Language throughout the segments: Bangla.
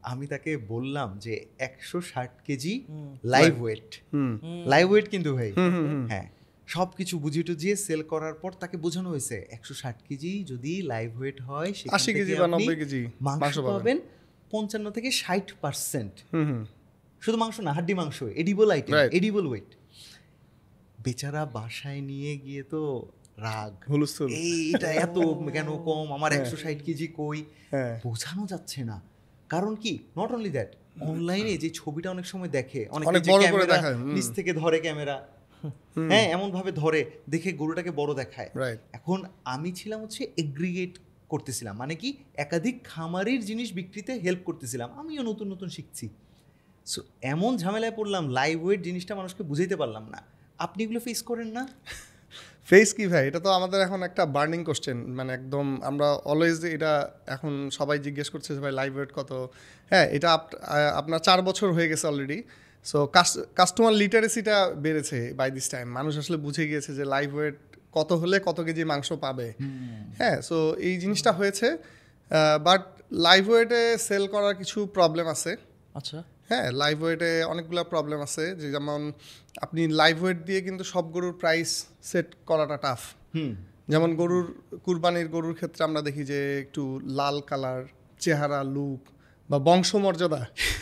আমি তাকে বললাম যে 160 কেজি লাইভ ওয়েট কিন্তু ভাই, হ্যাঁ সব কিছু বুঝিয়ে টুঝিয়ে সেল করার পর তাকে বোঝানো হয়েছে 160 কেজি যদি লাইভ ওয়েট হয় 80 কেজি বা 90 কেজি মাংস পাবেন 55 থেকে 60%। শুধু মাংস না, হাড্ডি মাংস, এডিবল আইটেম, এডিবল ওয়েট। বেচারা বাসায় নিয়ে গিয়ে তো রাগ, এইটা এত কেন কম, আমার 160 কেজি কই, বোঝানো যাচ্ছে না। কারণ কি, নট অনলি দ্যাট, অনলাইনে যে ছবিটা অনেক সময় দেখে, অনেক বড় করে দেখায়, নিচ থেকে ধরে ক্যামেরা, হ্যাঁ এমন ভাবে ধরে দেখে গরুটাকে বড় দেখায়। এখন আমি ছিলাম হচ্ছে এগ্রিগেট করতেছিলাম, মানে কি একাধিক খামারের জিনিস বিক্রিতে হেল্প করতেছিলাম, আমিও নতুন নতুন শিখছি। সো এমন ঝামেলায় পড়লাম, লাইভ ওয়েট জিনিসটা মানুষকে বুঝাইতে পারলাম না। আপনি এগুলো ফেস করেন না? ফেস কি ভাই, এটা তো আমাদের এখন একটা বার্নিং কোশ্চেন, মানে একদম আমরা অলওয়েজ এটা এখন সবাই জিজ্ঞেস করছে যে ভাই লাইভ ওয়েট কত। হ্যাঁ, এটা আপনার 4 বছর হয়ে গেছে অলরেডি। সো কাস্টমার লিটারেসিটা বেড়েছে বাই দিস টাইম, মানুষ আসলে বুঝে গিয়েছে যে লাইভ ওয়েট কত হলে কত কেজি মাংস পাবে। হ্যাঁ, সো এই জিনিসটা হয়েছে, বাট লাইভ ওয়েটে সেল করার কিছু প্রবলেম আছে। আচ্ছা, হ্যাঁ, লাইভ ওয়েটে অনেকগুলো প্রবলেম আছে, যে যেমন আপনি লাইভ ওয়েট দিয়ে কিন্তু সব গরুর প্রাইস সেট করাটা টাফ। যেমন কুরবানির গরুর ক্ষেত্রে আমরা দেখি যে একটু লাল কালার, চেহারা, লুক বা বংশমর্যাদা,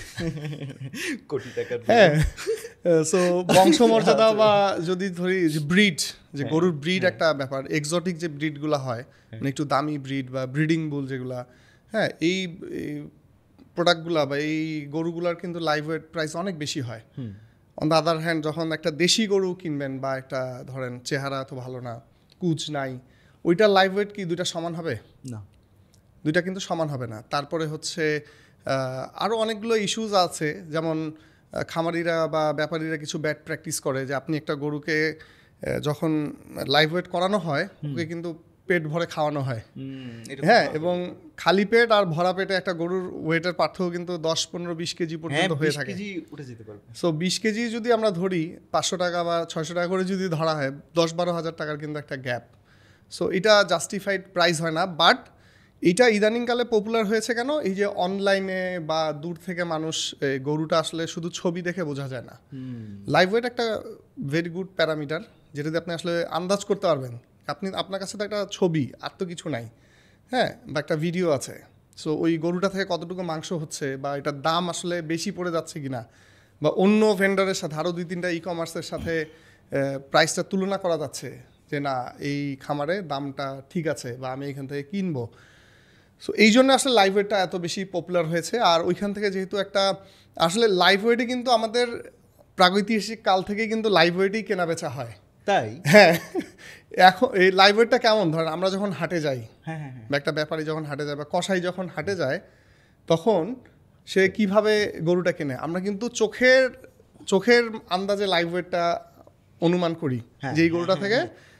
কোটি টাকার, হ্যাঁ, সো বংশমর্যাদা বা যদি ধরি যে ব্রিড, যে গরুর ব্রিড একটা ব্যাপার, এক্সোটিক যে ব্রিডগুলো হয়, মানে একটু দামি ব্রিড বা ব্রিডিং বুল যেগুলা, হ্যাঁ এই প্রোডাক্টগুলা বা এই গরুগুলার কিন্তু লাইভ ওয়েট প্রাইস অনেক বেশি হয়। অন দ্য আদার হ্যান্ড যখন একটা দেশি গরু কিনবেন বা একটা ধরেন চেহারা তো ভালো না, কুচ নাই, ওইটার লাইভ ওয়েট কি দুইটা সমান হবে? না, দুইটা কিন্তু সমান হবে না। তারপরে হচ্ছে আরও অনেকগুলো ইস্যুজ আছে, যেমন খামারিরা বা ব্যাপারীরা কিছু ব্যাড প্র্যাকটিস করে, যে আপনি একটা গরুকে যখন লাইভ ওয়েট করানো হয় ওকে কিন্তু পেট ভরে খাওয়ানো হয়, হ্যাঁ, এবং খালি পেট আর ভরা পেটে একটা গরুর ওয়েটের পার্থক্য কিন্তু 10, 15, 20 কেজি পর্যন্ত হয়ে থাকে। সো 20 কেজি যদি আমরা ধরি, 500 টাকা বা 600 টাকা করে যদি ধরা হয়, 10-12 হাজার টাকার কিন্তু একটা গ্যাপ। সো এটা জাস্টিফাইড প্রাইস হয় না। বাট এটা ইদানিংকালে পপুলার হয়েছে কেন, এই যে অনলাইনে বা দূর থেকে মানুষ গরুটা আসলে শুধু ছবি দেখে বোঝা যায় না। লাইভ ওয়েট একটা ভেরি গুড প্যারামিটার, যেটাতে আপনি আসলে আন্দাজ করতে পারবেন। আপনার কাছে তো একটা ছবি, আর তো কিছু নাই, হ্যাঁ, বা একটা ভিডিও আছে। সো ওই গরুটা থেকে কতটুকু মাংস হচ্ছে, বা এটার দাম আসলে বেশি পড়ে যাচ্ছে কিনা, বা অন্য ভেন্ডারের সাথে আরও 2-3টা ই-কমার্সের সাথে প্রাইসটা তুলনা করা যাচ্ছে, যে না এই খামারে দামটা ঠিক আছে বা আমি এখান থেকে কিনবো। সো এই জন্য আসলে লাইভ ওয়েটটা এত বেশি পপুলার হয়েছে। আর ওইখান থেকে যেহেতু একটা আসলে লাইভ ওয়েটে কিন্তু আমাদের প্রাগৈতিহাসিক কাল থেকে কিন্তু লাইভ ওয়েটেই কেনা বেচা হয়, তাই হ্যাঁ। এখন এই লাইভ ওয়েটটা কেমন, ধরেন আমরা যখন হাটে যাই, বা একটা ব্যাপারী যখন হাটে যায় বা কসাই যখন হাটে যায়, তখন সে কিভাবে গরুটা কেনে, আমরা কিন্তু চোখের আন্দাজে লাইভ ওয়েটটা অনুমান করি যে এই গরুটা থেকে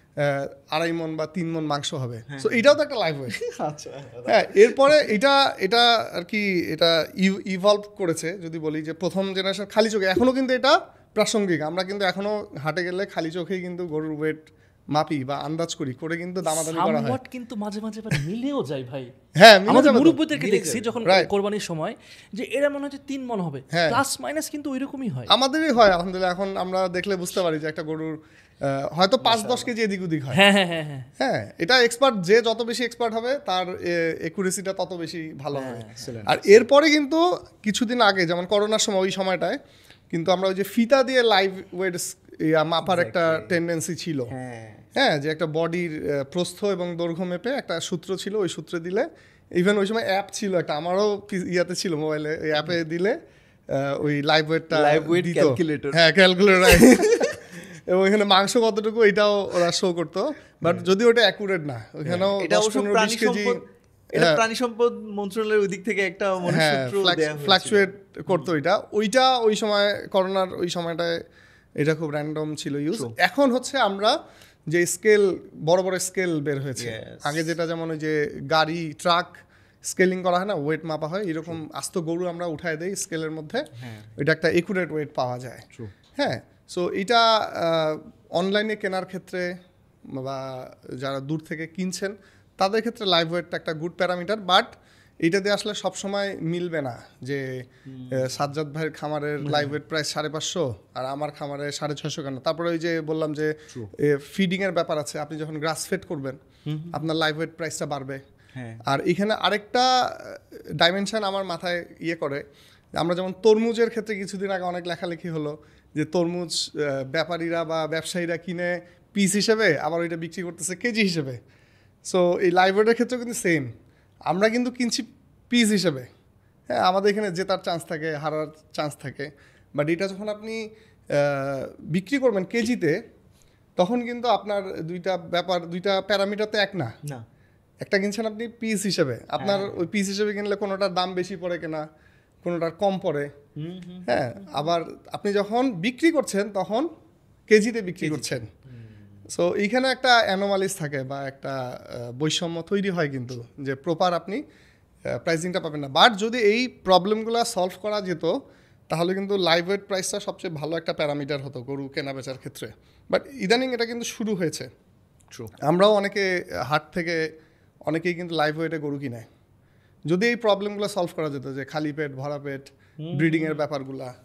2.5 মণ বা 3 মণ মাংস হবে। সো এটাও তো একটা লাইভ ওয়েট। হ্যাঁ, এরপরে এটা আর কি এটা ইভলভ করেছে, যদি বলি যে প্রথম জেনারেশন খালি চোখে, এখনও কিন্তু এটা প্রাসঙ্গিক। আমরা কিন্তু এখনও হাটে গেলে খালি চোখেই কিন্তু গরুর ওয়েট মাপি বা আন্দাজ করে কিন্তু দামাদামি করা হয়, কিন্তু মাঝে মাঝে মিলেও যায় ভাই। হ্যাঁ, আমাদের মুরব্বিদেরকে দেখছি যখন কোরবানির সময়, যে এরা মনে হচ্ছে 3 মণ হবে, প্লাস মাইনাস কিন্তু ওইরকমই হয়, আমাদেরই হয় আলহামদুলিল্লাহ। এখন আমরা দেখলে বুঝতে পারি যে একটা গরুর হয়তো 5-10 কেজি এদিক ওদিক হয়। হ্যাঁ, এটা এক্সপার্ট, যে যত বেশি এক্সপার্ট হবে তার একুরেসিটা তত বেশি ভালো হবে। আর এরপরে কিন্তু কিছুদিন আগে, যেমন করোনার সময়, ওই সময়টায় কিন্তু আমরা ওই যে ফিতা দিয়ে লাইভ ওয়েট মাপার একটা টেন্ডেন্সি ছিল, হ্যাঁ, যে একটা বডির প্রস্থ এবং দৈর্ঘ্য মেপে একটা সূত্র ছিল, ওই সূত্রে দিলে, ইভেন ওই সময় অ্যাপ ছিল একটা, আমারও ইয়াতে ছিল মোবাইলে, ওই অ্যাপে দিলে ওই লাইভ ওয়েটটা ক্যালকুলেটর, হ্যাঁ ক্যালকুলেটর, এবং এখানে মাংস কতটুকু এটাও ওরা শো করতো। বাট যদি ওটা অ্যাকুরেট না, ওখানেও 10-15-20 কেজি, এটা প্রাণী সম্পদ মন্ত্রণালয়ের ওই দিক থেকে একটা ফ্লাকচুয়েট করতো। ওইটা ওই সময় করোনার ওই সময়টায় এটা খুব র্যান্ডম ছিল ইউজ। এখন হচ্ছে আমরা যে স্কেল, বড় বড় স্কেল বের হয়েছে, আগে যেটা যেমন ওই যে গাড়ি, ট্রাক স্কেলিং করা হয় না, ওয়েট মাপা হয়, এরকম আস্ত গরু আমরা উঠায় দেই স্কেলের মধ্যে, এটা একটা একুরেট ওয়েট পাওয়া যায়। হ্যাঁ, সো এটা অনলাইনে কেনার ক্ষেত্রে বা যারা দূর থেকে কিনছেন তাদের ক্ষেত্রে লাইভ ওয়েটটা একটা গুড প্যারামিটার। বাট এইটাতে আসলে সবসময় মিলবে না যে সাজ্জাদ ভাইয়ের খামারের লাইভ ওয়েট প্রাইস 550 আর আমার খামারে 650 কেন। তারপরে ওই যে বললাম যে ফিডিং এর ব্যাপার আছে, আপনি যখন গ্রাস ফেড করবেন আপনার লাইভ ওয়েট প্রাইসটা বাড়বে। আর এখানে আরেকটা ডাইমেনশন আমার মাথায় করে, আমরা যেমন তরমুজের ক্ষেত্রে কিছুদিন আগে অনেক লেখালেখি হলো যে তরমুজ ব্যাপারীরা বা ব্যবসায়ীরা কিনে পিস হিসেবে আবার ওইটা বিক্রি করতেছে কেজি হিসেবে। সো এই লাইভ ওয়েটের ক্ষেত্রেও কিন্তু সেম, আমরা কিন্তু কিনছি পিস হিসেবে। হ্যাঁ, আমাদের এখানে জেতার চান্স থাকে, হারার চান্স থাকে, বাট এটা যখন আপনি বিক্রি করবেন কেজিতে তখন কিন্তু আপনার দুইটা প্যারামিটার তো এক না। একটা কিনছেন আপনি পিস হিসেবে, আপনার ওই পিস হিসেবে কিনলে কোনোটার দাম বেশি পড়ে কেনা, কোনোটার কম পড়ে। হ্যাঁ, আবার আপনি যখন বিক্রি করছেন তখন কেজিতে বিক্রি করছেন। সো এইখানে একটা অ্যানোমালিস থাকে বা একটা বৈষম্য তৈরি হয় কিন্তু, যে প্রপার আপনি প্রাইসিংটা পাবেন না। বাট যদি এই প্রবলেমগুলো সলভ করা যেত তাহলে কিন্তু লাইভ ওয়েট প্রাইসটা সবচেয়ে ভালো একটা প্যারামিটার হতো গরু কেনা বেচার ক্ষেত্রে। বাট ইদানিং এটা কিন্তু শুরু হয়েছে। আমরাও হাট থেকে অনেকেই কিন্তু লাইভ ওয়েটে গরু কিনে। যদি এই প্রবলেমগুলো সলভ করা যেত, যে খালি পেট ভরা পেট ব্রিডিংয়ের ব্যাপারগুলা,